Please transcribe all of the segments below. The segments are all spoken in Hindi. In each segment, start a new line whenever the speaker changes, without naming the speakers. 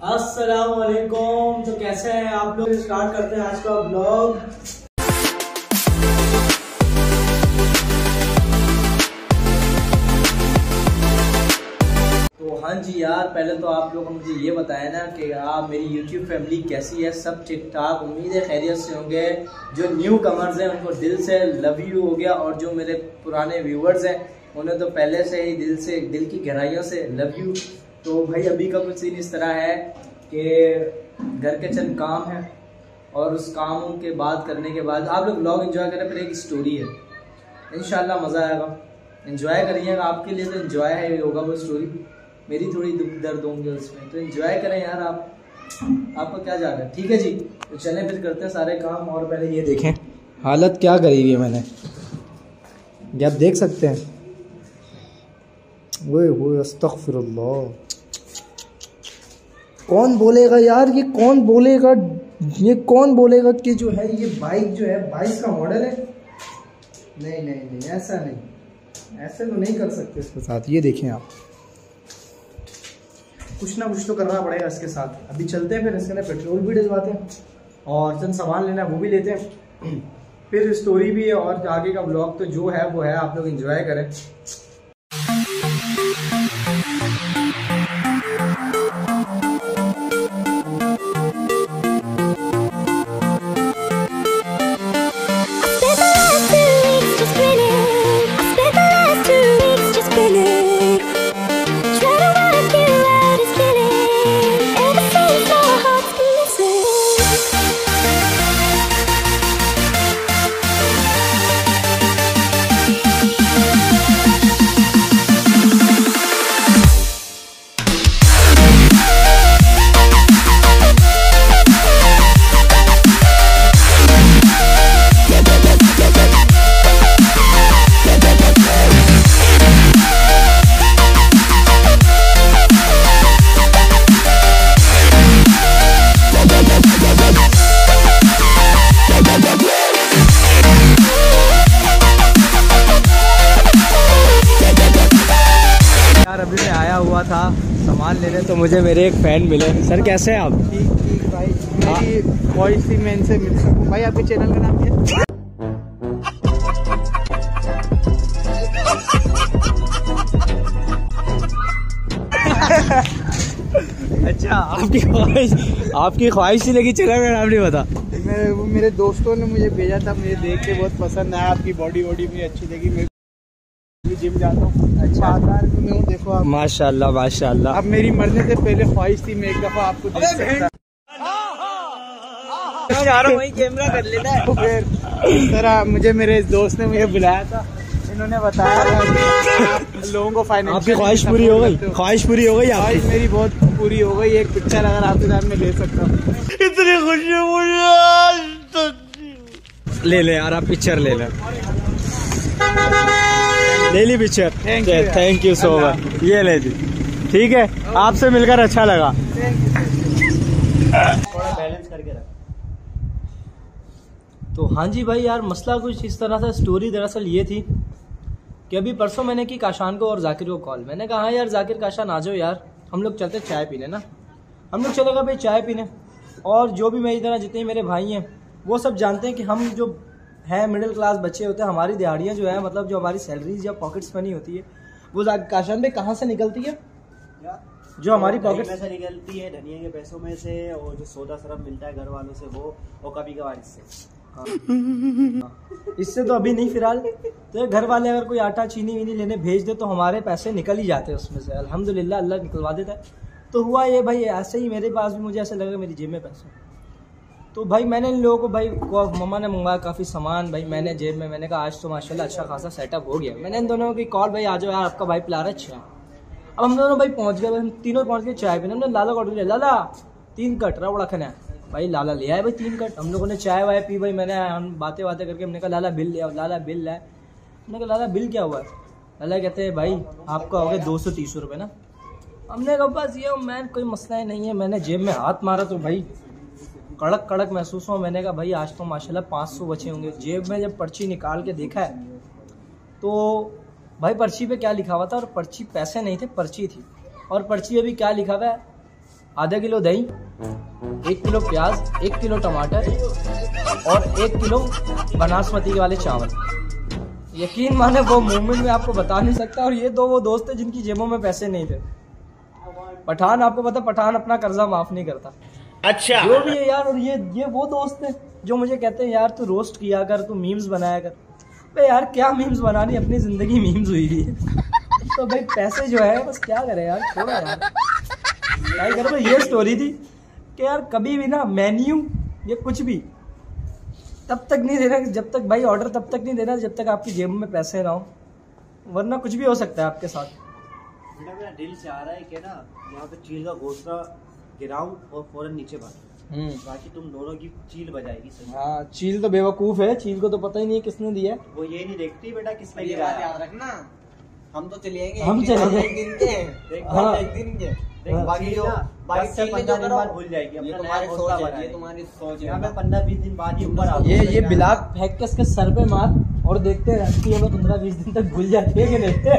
अस्सलाम वालेकुम। तो कैसे हैं आप लोग? स्टार्ट करते हैं आज का ब्लॉग। तो हाँ जी यार, पहले तो आप लोग मुझे ये बताया ना कि आप मेरी YouTube फैमिली कैसी है। सब ठीक ठाक, उम्मीद है खैरियत से होंगे। जो न्यू कमर्स हैं उनको दिल से लव यू हो गया, और जो मेरे पुराने व्यूवर्स हैं उन्हें तो पहले से ही दिल की गहराइयों से लव यू। तो भाई अभी का कुछ सीन इस तरह है कि घर के चंद काम है, और उस काम के बाद करने के बाद आप लोग व्लॉग एंजॉय करें। फिर एक स्टोरी है, इंशाल्लाह मज़ा आएगा, एंजॉय करिएगा। आपके लिए तो एंजॉय है होगा वो स्टोरी, मेरी थोड़ी दुख दर्द होंगे उसमें, तो एंजॉय करें यार। आपको क्या जा रहा है? ठीक है जी, तो चलें फिर करते हैं सारे काम। और पहले ये देखें हालत क्या करी हुई है मैंने, ये आप देख सकते हैं। वो अस्तगफिरुल्लाह, कौन बोलेगा यार, ये कौन बोलेगा कि जो है ये बाइक जो है 22 का मॉडल है। नहीं ऐसा नहीं, ऐसे तो नहीं कर सकते इसके साथ। ये देखें आप, कुछ ना कुछ तो करना पड़ेगा इसके साथ। अभी चलते हैं, फिर इसके अंदर पेट्रोल भी डलवाते हैं और चंद सामान लेना है वो भी लेते हैं, फिर स्टोरी भी है और आगे का ब्लॉग तो जो है वो है। आप लोग एंजॉय करें। अभी मैं आया हुआ था सामान लेने, तो मुझे मेरे एक फैन मिले। सर कैसे हैं आप?
ठीक भाई, मेरी वॉइस थी, मैं इनसे मिल सकूं। भाई आपके चैनल का नाम क्या है?
अच्छा, आपकी ख्वाहिश थी, लेकिन चैनल का नाम नहीं पता।
वो मेरे दोस्तों ने मुझे भेजा था, मुझे देख के बहुत पसंद आया। आपकी बॉडी मुझे अच्छी लगी। मैं जिम जाता हूँ, अच्छा में हूँ, देखो आप।
माशाल्लाह।
अब मेरी मरने से पहले ख्वाहिश थी मैं एक दफा आपको देख सकता।
वही कैमरा कर लेना है।
तो फिर सर मुझे मेरे दोस्त ने मुझे बुलाया था, इन्होंने बताया था कि आप लोगों को फाइनेंशियल। आपकी ख्वाहिश पूरी हो गई? ख्वाहिश पूरी हो गई आपकी? मेरी बहुत पूरी हो गई। एक पिक्चर अगर आपके साथ में ले सकता हूँ।
इतनी खुशी मुझे। ले ले यार, आप पिक्चर ले लें। ले ली picture? Thank you so much. ये ले ली, ठीक है। आपसे मिलकर अच्छा लगा।
थोड़ा बैलेंस करके रख।
तो हाँ जी भाई यार, मसला कुछ इस तरह था। स्टोरी दरअसल ये थी कि अभी परसों मैंने की काशान को और जाकिर को कॉल। मैंने कहा हाँ यार जाकिर काशान आ जाओ यार, हम लोग चलते चाय पीने ना। हम लोग चलेगा भाई चाय पीने। और जो भी मेरी तरह जितने मेरे भाई हैं वो सब जानते हैं कि हम जो है मिडिल क्लास बच्चे होते हैं। हमारी दिहाड़ियाँ जो है, मतलब जो हमारी सैलरीज या पॉकेट्स मनी होती है वो काशान भाई कहाँ से निकलती है? जो हमारी पॉकेट
में से निकलती है, धनिया के पैसों में से, और जो सौदा सरफ मिलता है घर वालों से वो, और कभी कभार इससे।
इससे तो अभी नहीं फिलहाल। तो घर वाले अगर कोई आटा चीनी वीनी लेने भेज दे तो हमारे पैसे निकल ही जाते हैं उसमें से, अल्हम्दुलिल्लाह अल्लाह निकलवा देता है। तो हुआ ये भाई, ऐसे ही मेरे पास भी मुझे ऐसा लगा मेरी जेब में पैसे। तो भाई मैंने इन लोगों को भाई मम्मा ने मंगवाया काफ़ी सामान। भाई मैंने जेब में, मैंने कहा आज तो माशाल्लाह अच्छा खासा सेटअप हो गया। मैंने इन दोनों की कॉल, भाई आ जाओ यार, आपका भाई पिला रहा है अच्छा। अब हम दोनों भाई पहुंच गए, हम तीनों पहुंच गए चाय पीने। हमने लाला का लिया, लाला 3 कट रहा बड़ा खाना है। भाई लाला ले आए भाई 3 कट। हम लोगों ने चाय वाय पी। भाई मैंने हम बातें करके हमने कहा लाला बिल ले आओ। लाला बिल लाए। हमने कहा लाला बिल क्या हुआ है? लाला कहते हैं भाई आपका हो गया 230 रुपये ना। हमने कहा बस ये मैन कोई मसला ही नहीं है। मैंने जेब में हाथ मारा तो भाई कड़क कड़क महसूस हुआ। मैंने कहा भाई आज तो माशाल्लाह 500 बचे होंगे। जेब में जब पर्ची निकाल के देखा है तो भाई पर्ची पे क्या लिखा हुआ था, और पर्ची पैसे नहीं थे, पर्ची थी। और पर्ची पे भी क्या लिखा हुआ है, आधा किलो दही, 1 किलो प्याज, 1 किलो टमाटर और 1 किलो बनास्पति वाले चावल। यकीन माने वो मोमेंट में आपको बता नहीं सकता। और ये दो वो दोस्त थे जिनकी जेबों में पैसे नहीं थे। पठान, आपको पता पठान अपना कर्जा माफ नहीं करता। अच्छा, जो भी है यार। और ये वो दोस्त है जो मुझे कहते हैं यार तू रोस्ट किया कर, तू मीम्स बनाया कर। भाई यार क्या मीम्स बनानी, अपनी जिंदगी मीम्स हुई हुई है। तो भाई पैसे जो है बस क्या करे यार, छोड़ो यार क्या ही करो। ये स्टोरी थी कि यार कभी भी ना मेन्यू ये कुछ भी तब तक नहीं देना जब तक भाई ऑर्डर तब तक नहीं देना जब तक आपकी जेब में पैसे ना हो, वरना कुछ भी हो सकता है आपके साथ।
बेटा मेरा दिल चाह रहा है कि ना यहाँ पे चील का घोंसला गिराऊं और फौरन नीचे भागूं, बाकी तुम दोनों की चील बजाएगी सर।
हाँ, चील तो बेवकूफ है, चील को तो पता ही नहीं है किसने दिया।
वो ये नहीं देखती बेटा किसने
ये बात याद रखना, हम तो चलेंगे,
हम चलेंगे
एक दिन के,
हाँ।
एक दिन के।
हाँ।
बाकी जो बाकी
15 दिन बाद भूल जाएगी,
ये
अपना
तुम्हारी
नया
सोच
घोंसला
है,
बनाएगी।
ये तुम्हारी सोच है।
यहाँ पे 15-20 दिन बाद ही ऊपर आओ।
ये ब्लाक फेंक के इसके सर पे मार और देखते रहती है 15-20 दिन तक भूल जाती है कि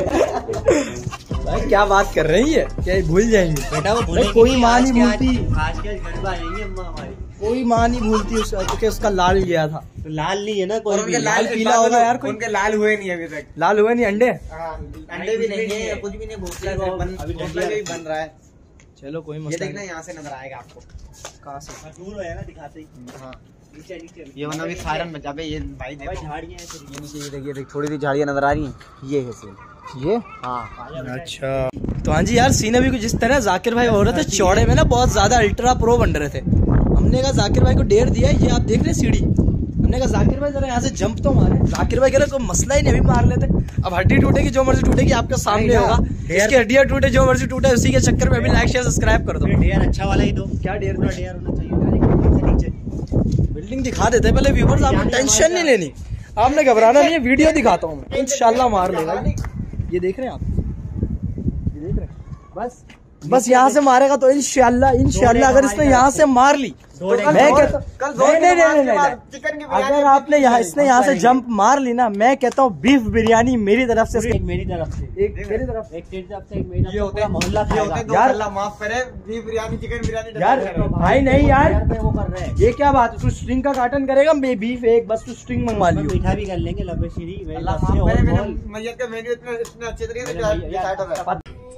नहीं। भाई क्या बात कर रही है, क्या ये भूल जाएंगे
बेटा? वो
भाई कोई माँ नहीं भूलती,
आज के घर में आएंगी अम्मा हमारी,
कोई माँ नहीं भूलती उसका, क्योंकि उसका लाल गया था।
तो लाल नहीं है ना कोई
और
भी।
उनके लाल
पीला होगा यार कोई।
उनके लाल हुए नहीं अभी तक।
लाल हुए नहीं अंडे।
अंडे भी नहीं है, कुछ भी नहीं, घोंसला
अभी
घोंसला भी बन रहा है।
चलो कोई
ये
मसला
देखना
नहीं।
यहाँ से नजर आएगा आपको।
कहाँ से?
दूर होएगा ना दिखाते ही।
हाँ,
नीचे नीचे
ये वरना भी सायरन में जाबे। ये भाई
भाई
देखो,
झाड़ियाँ हैं फिर।
ये नीचे ये देखिए, थोड़ी सी झाड़ियाँ नजर आ रही हैं, ये है सीन।
ये
हाँ,
अच्छा। तो हाँ जी यार, सीन अभी कुछ जिस तरह जाकिर भाई हो रहे थे चौड़े में ना, बहुत ज्यादा अल्ट्रा प्रो बन रहे थे। हमने कहा जाकिर भाई को डेढ़ दिया, ये आप देख रहे सीढ़ी। हमने कहा जाकिर भाई जरा यहाँ से जंप तो मारे। जाकिर भाई कह रहे कोई मसला ही नहीं, अभी मार लेते। अब हड्डी टूटेगी जो मर्जी टूटेगी, आपके सामने होगा। इसकी हड्डियां टूटे जो मर्जी टूटे, उसी के चक्कर में अभी लाइक शेयर सब्सक्राइब कर दो।
डेयर अच्छा वाला ही दो।
क्या डेढ़
पूरा डेयर होना चाहिए नीचे।
बिल्डिंग दिखा देते हैं पहले व्यूवर्स, आपको टेंशन नहीं लेनी, आपने घबराना नहीं है। वीडियो दिखाता हूँ मैं, इंशाल्लाह मार लेगा। ये देख रहे हैं आप, ये देख रहे हैं, बस यहाँ से मारेगा तो इंशाल्लाह अगर इसने यहाँ से मार ली तो मैं कहता हूँ नहीं, अगर आपने इसने यहाँ से जंप मार ली ना, मैं कहता हूँ बीफ बिरयानी मेरी तरफ से,
एक मेरी तरफ से,
एक मेरी तरफ,
एक तेरी तरफ से, एक मेरी तरफ से, पूरा मोहल्ला खाएगा।
यार अल्लाह माफ करे, बीफ बिरयानी, चिकन बिरयानी
यार भाई नहीं यार,
वो कर रहे हैं।
ये क्या बात है? तू स्ट्रिंग का कार्टन करेगा, बीफ एक बस तू स्ट्रिंग मंगवा लियो।
मीठा भी कर लेंगे, लंबे सीढ़ी।
अल्लाह माफ करे, मैंने मैयत का मेन्यू इतने अच्छे तरीके से डिसाइड हो रहा है।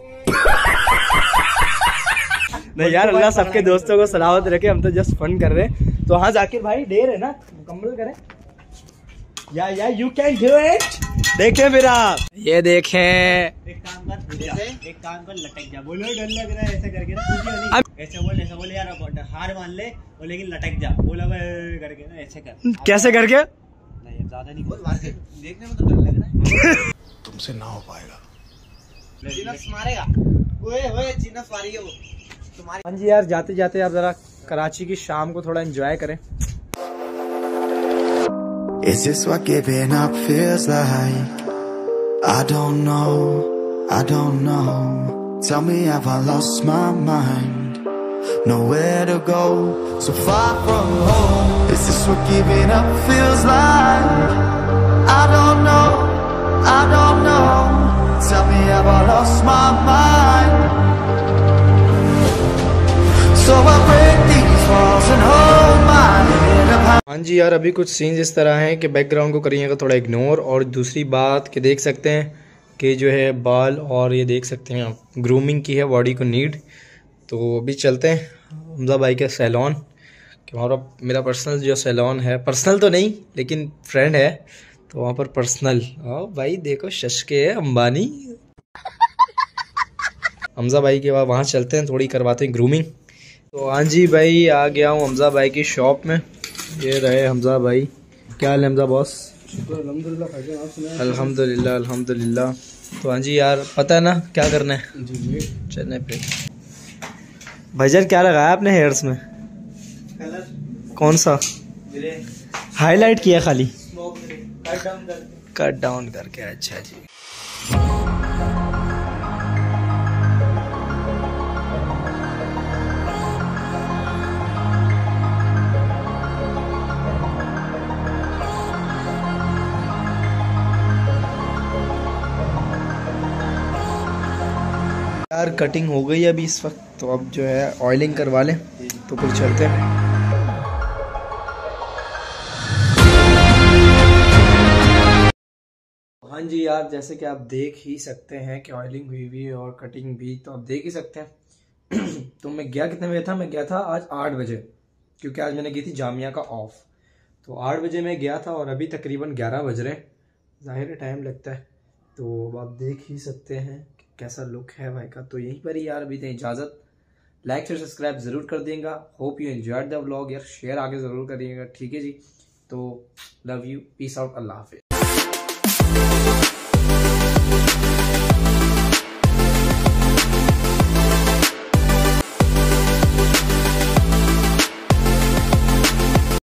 नहीं यार, अल्लाह सबके दोस्तों को सलामत रखे, हम तो जस्ट फन कर रहे हैं। तो हाँ जाकिर भाई, देर है ना, मुकम्मल करें। या यू कैन डू इट। देखें फिर आप, ये देखें।
एक काम कर, लटक जा। बोलो डर लग रहा है ऐसे करके ना, ऐसे बोल यार, हार मान ले और लेकिन लटक जा, बोला करके ना, ऐसे कर।
कैसे करके?
नहीं ज्यादा नहीं,
देखने में तो डर लग रहा है।
तुमसे ना हो पाएगा।
चिनस मारेगा, ओए चिनस मारी है वो तुम्हारी।
हाँ जी यार, जाते जाते आप जरा कराची की शाम को थोड़ा एंजॉय करें।
Is this what giving up feels like? I don't know. Tell me, have I lost my mind? Nowhere to go, so far from home. Is this what giving up feels like? I don't know. Tell me, have I lost my mind? So I break these walls and hold my head up high.
हाँ जी यार, अभी कुछ सीन्स इस तरह हैं कि बैकग्राउंड को करिएगा थोड़ा इग्नोर। और दूसरी बात कि देख सकते हैं कि जो है बाल, और ये देख सकते हैं आप, ग्रूमिंग की है बॉडी को नीड। तो अभी चलते हैं हमजा भाई के सैलून, कि वहाँ पर मेरा पर्सनल जो सैलून है, पर्सनल तो नहीं लेकिन फ्रेंड है, तो वहाँ पर पर्सनल। आओ भाई देखो, शशके है अंबानी। हमजा भाई के बाद वहाँ चलते हैं, थोड़ी करवाते हैं ग्रूमिंग। तो हाँ जी भाई, आ गया हूँ हमजा भाई की शॉप में। ये रहे हमजा भाई। क्या हाल है हमजा बॉस? अल्हम्दुलिल्लाह। तो हाँ जी यार, पता है ना क्या करना है, चलने पे। भाईजान क्या लगाया आपने हेयर्स में?
कलर
कौन सा? हाईलाइट किया खाली? कट डाउन करके। अच्छा जी। यार
यार कटिंग हो गई है अभी इस वक्त, तो अब जो है ऑयलिंग करवा लें तो फिर चलते हैं। हाँ जी यार, जैसे कि आप देख ही सकते हैं कि ऑयलिंग हुई हुई है और कटिंग भी, तो आप देख ही सकते हैं। तो मैं गया कितने बजे था? मैं गया था आज 8 बजे, क्योंकि आज मैंने की थी जामिया का ऑफ। तो 8 बजे मैं गया था और अभी तकरीबन 11 बज रहे। ज़ाहिर है टाइम लगता है, तो आप देख ही सकते हैं कि कैसा लुक है भाई का। तो यहीं पर ही यार अभी तो इजाज़त, लाइक शेयर सब्सक्राइब ज़रूर कर देंगे। Hope you enjoyed the vlog यार, शेयर आगे ज़रूर करिएगा, ठीक है जी। तो लव यू, पीस आउट, अल्लाह हाफिज़।